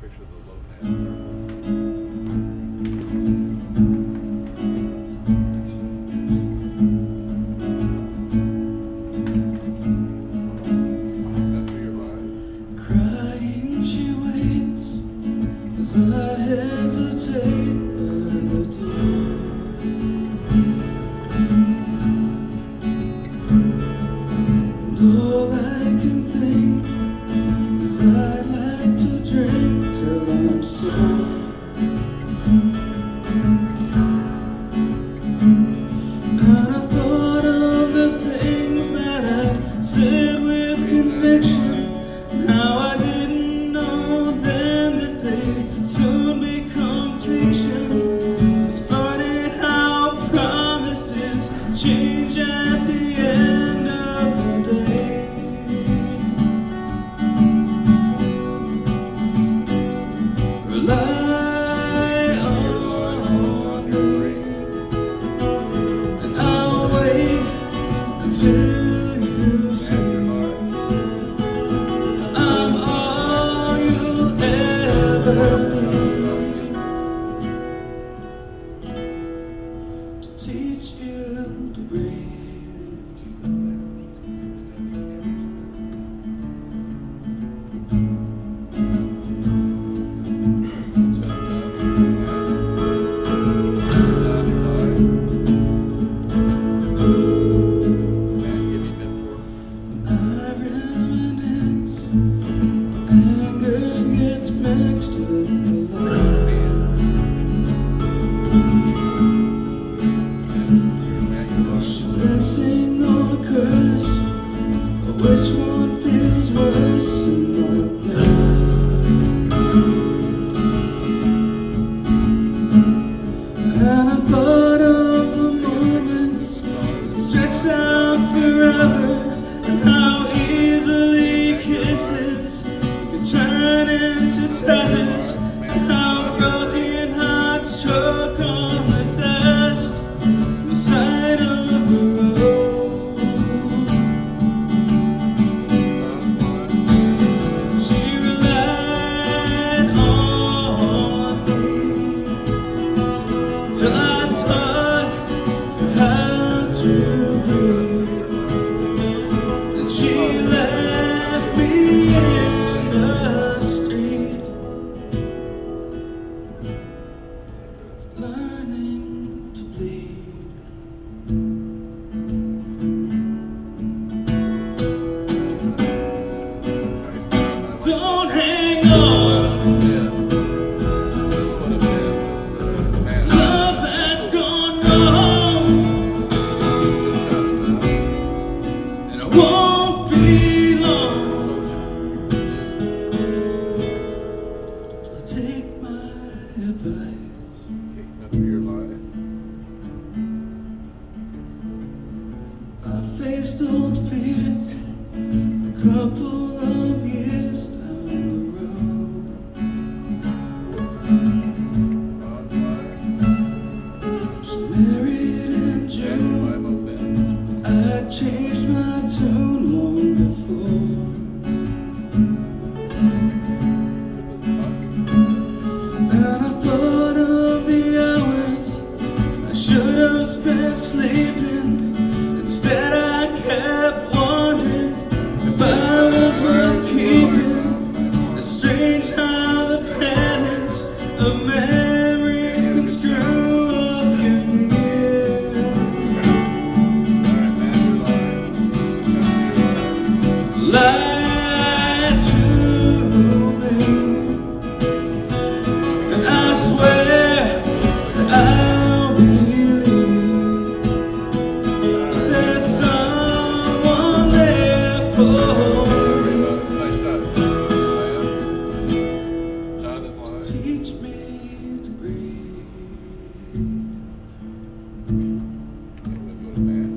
picture of the low hand. Crying, she waits as I hesitate by the door. And all I can think is I'd like to drink till I'm sore. And I thought of the things that I'd said with conviction. How I didn't know then that they'd soon become fiction. It's funny how promises change at the end of the day. Rely on me, and I'll wait until you see I'm all you'll ever need to teach you to breathe. I reminisce, anger gets mixed with the love. Should blessing or curse, or which one feels worse in my blood? And I thought of the moments that stretched out forever, and how easily kisses can turn into tethers, and how broken hearts choke on the dust on the side of the road. She relied on me till I taught her how to breathe. She left me in the street, learning to bleed. Don't hang on, love that's gone wrong, and I won't be long. I'll take my advice. I faced old fears a couple of years down the road. She married in June. I changed my tune long before. And I thought of the hours I should have spent sleeping. Instead I kept wondering if I was worth keeping. It's strange how the penance of memories can screw up your year. Lie to me, and I swear that I'll believe there's someone there for me. Teach me to breathe.